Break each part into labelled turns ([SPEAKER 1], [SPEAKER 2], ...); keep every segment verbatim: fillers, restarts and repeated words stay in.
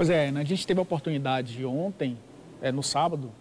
[SPEAKER 1] Pois é, né, a gente teve a oportunidade ontem, é, no sábado,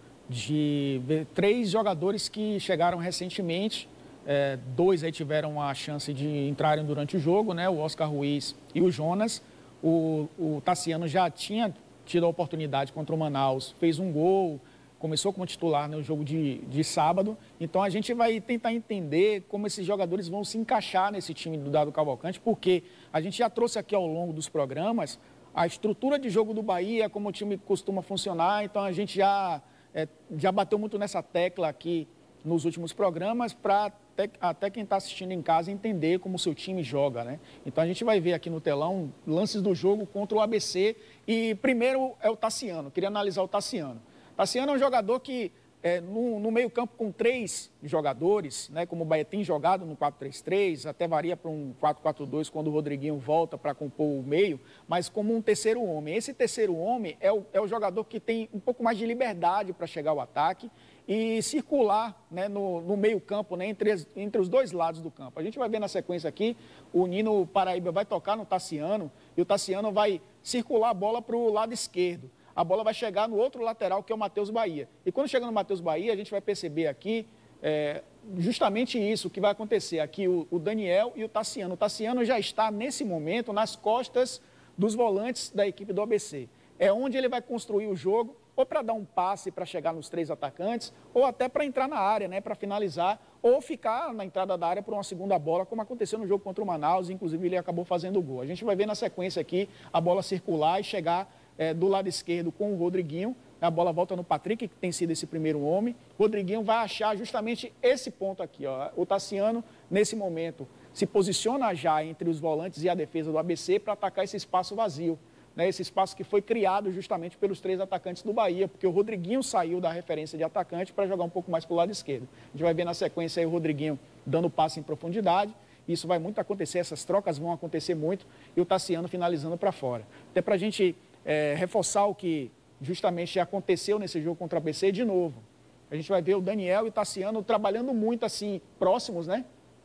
[SPEAKER 1] de ver três jogadores que chegaram recentemente. É, dois aí tiveram a chance de entrarem durante o jogo, né? O Oscar Ruiz e o Jonas. O, o Tassiano já tinha tido a oportunidade contra o Manaus, fez um gol, começou como titular no jogo de, de sábado. Então a gente vai tentar entender como esses jogadores vão se encaixar nesse time do Dado Cavalcante, porque a gente já trouxe aqui ao longo dos programas a estrutura de jogo do Bahia, como o time costuma funcionar. Então a gente já, é, já bateu muito nessa tecla aqui nos últimos programas para até, até quem está assistindo em casa entender como o seu time joga, né? Então a gente vai ver aqui no telão lances do jogo contra o A B C e primeiro é o Tassiano, queria analisar o Tassiano. Tassiano é um jogador que é, no, no meio campo com três jogadores, né, como o Bahia tem jogado no quatro três três, até varia para um quatro quatro dois quando o Rodriguinho volta para compor o meio, mas como um terceiro homem. Esse terceiro homem é o, é o jogador que tem um pouco mais de liberdade para chegar ao ataque e circular, né, no, no meio campo, né, entre, as, entre os dois lados do campo. A gente vai ver na sequência aqui, o Nino Paraíba vai tocar no Tassiano e o Tassiano vai circular a bola para o lado esquerdo. A bola vai chegar no outro lateral, que é o Matheus Bahia. E quando chega no Matheus Bahia, a gente vai perceber aqui é, justamente isso que vai acontecer. Aqui o, o Daniel e o Tassiano. O Tassiano já está, nesse momento, nas costas dos volantes da equipe do A B C. É onde ele vai construir o jogo, ou para dar um passe para chegar nos três atacantes, ou até para entrar na área, né, para finalizar, ou ficar na entrada da área por uma segunda bola, como aconteceu no jogo contra o Manaus, inclusive ele acabou fazendo o gol. A gente vai ver na sequência aqui a bola circular e chegar É, do lado esquerdo com o Rodriguinho, a bola volta no Patrick, que tem sido esse primeiro homem. O Rodriguinho vai achar justamente esse ponto aqui, ó. O Tassiano, nesse momento, se posiciona já entre os volantes e a defesa do A B C para atacar esse espaço vazio, né? Esse espaço que foi criado justamente pelos três atacantes do Bahia, porque o Rodriguinho saiu da referência de atacante para jogar um pouco mais para o lado esquerdo. A gente vai ver na sequência aí o Rodriguinho dando passe em profundidade. Isso vai muito acontecer, essas trocas vão acontecer muito, e o Tassiano finalizando para fora. Até para a gente É, reforçar o que justamente aconteceu nesse jogo contra a A B C de novo. A gente vai ver o Daniel e o Tassiano trabalhando muito assim, próximos, né?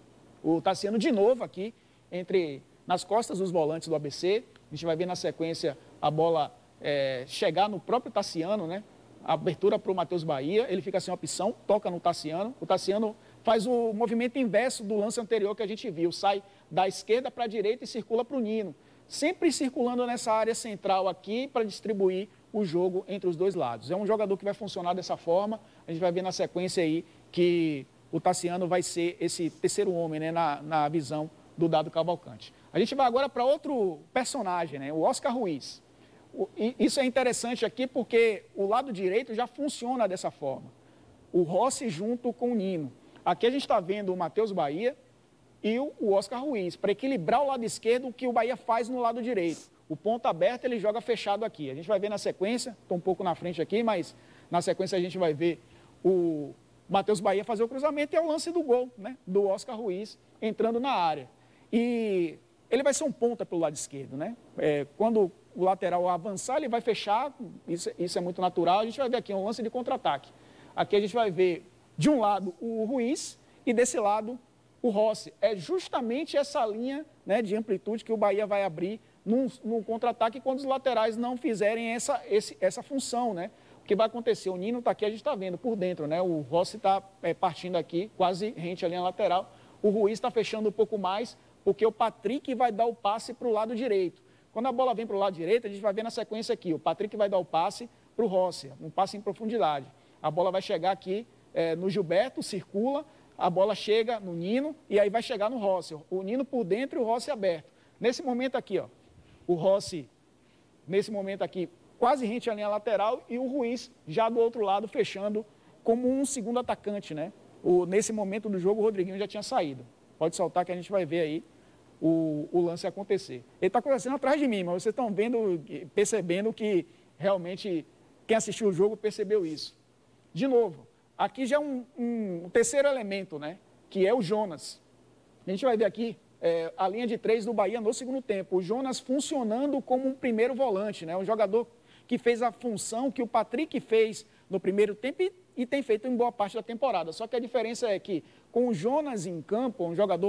[SPEAKER 1] O Tassiano de novo aqui, entre, nas costas dos volantes do A B C. A gente vai ver na sequência a bola é, chegar no próprio Tassiano, né? A abertura para o Matheus Bahia, ele fica sem opção, toca no Tassiano. O Tassiano faz o movimento inverso do lance anterior que a gente viu, sai da esquerda para a direita e circula para o Nino. Sempre circulando nessa área central aqui para distribuir o jogo entre os dois lados. É um jogador que vai funcionar dessa forma. A gente vai ver na sequência aí que o Tassiano vai ser esse terceiro homem, né, na, na visão do Dado Cavalcante. A gente vai agora para outro personagem, né, o Oscar Ruiz. O, isso é interessante aqui porque o lado direito já funciona dessa forma. O Rossi junto com o Nino. Aqui a gente está vendo o Matheus Bahia e o Oscar Ruiz, para equilibrar o lado esquerdo, o que o Bahia faz no lado direito. O ponto aberto, ele joga fechado aqui. A gente vai ver na sequência, estou um pouco na frente aqui, mas na sequência a gente vai ver o Matheus Bahia fazer o cruzamento e é o lance do gol, né, do Oscar Ruiz entrando na área. E ele vai ser um ponta pelo lado esquerdo, né? É, quando o lateral avançar, ele vai fechar, isso, isso é muito natural. A gente vai ver aqui um lance de contra-ataque. Aqui a gente vai ver, de um lado, o Ruiz e desse lado o Rossi. É justamente essa linha, né, de amplitude que o Bahia vai abrir num, num contra-ataque quando os laterais não fizerem essa, esse, essa função, né? O que vai acontecer? O Nino está aqui, a gente está vendo por dentro, né? O Rossi está é, partindo aqui, quase rente à linha lateral. O Ruiz está fechando um pouco mais, porque o Patrick vai dar o passe para o lado direito. Quando a bola vem para o lado direito, a gente vai ver na sequência aqui. O Patrick vai dar o passe para o Rossi, um passe em profundidade. A bola vai chegar aqui é, no Gilberto, circula. A bola chega no Nino e aí vai chegar no Rossi. O Nino por dentro e o Rossi aberto. Nesse momento aqui, ó, o Rossi, nesse momento aqui, quase rente à linha lateral e o Ruiz já do outro lado fechando como um segundo atacante, né? O, nesse momento do jogo o Rodriguinho já tinha saído. Pode soltar que a gente vai ver aí o, o lance acontecer. Ele está acontecendo atrás de mim, mas vocês estão vendo, percebendo que realmente quem assistiu o jogo percebeu isso. De novo. Aqui já é um, um terceiro elemento, né, que é o Jonas. A gente vai ver aqui é, a linha de três do Bahia no segundo tempo. O Jonas funcionando como um primeiro volante, né, um jogador que fez a função que o Patrick fez no primeiro tempo e, e tem feito em boa parte da temporada. Só que a diferença é que com o Jonas em campo, um jogador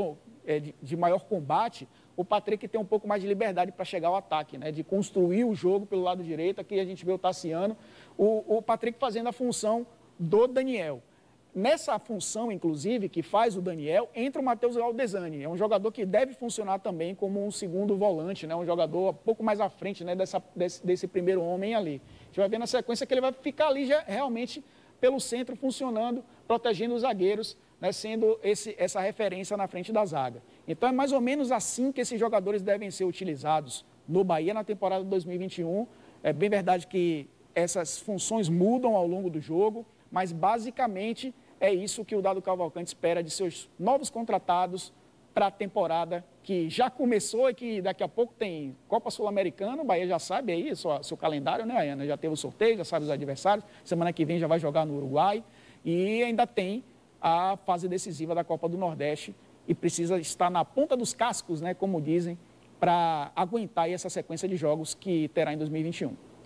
[SPEAKER 1] é, de, de maior combate, o Patrick tem um pouco mais de liberdade para chegar ao ataque, né? De construir o jogo pelo lado direito. Aqui a gente vê o Tassiano, o, o Patrick fazendo a função do Daniel. Nessa função, inclusive, que faz o Daniel, entra o Matheus Aldesani. É um jogador que deve funcionar também como um segundo volante, né? Um jogador um pouco mais à frente, né? Dessa, desse, desse primeiro homem ali. A gente vai ver na sequência que ele vai ficar ali já realmente pelo centro funcionando, protegendo os zagueiros, né, sendo esse, essa referência na frente da zaga. Então é mais ou menos assim que esses jogadores devem ser utilizados no Bahia na temporada de dois mil e vinte e um. É bem verdade que essas funções mudam ao longo do jogo, mas basicamente é isso que o Dado Cavalcante espera de seus novos contratados para a temporada que já começou e que daqui a pouco tem Copa Sul-Americana. O Bahia já sabe aí seu, seu calendário, né, Ana? Já teve o sorteio, já sabe os adversários. Semana que vem já vai jogar no Uruguai e ainda tem a fase decisiva da Copa do Nordeste e precisa estar na ponta dos cascos, né, como dizem, para aguentar aí essa sequência de jogos que terá em dois mil e vinte e um.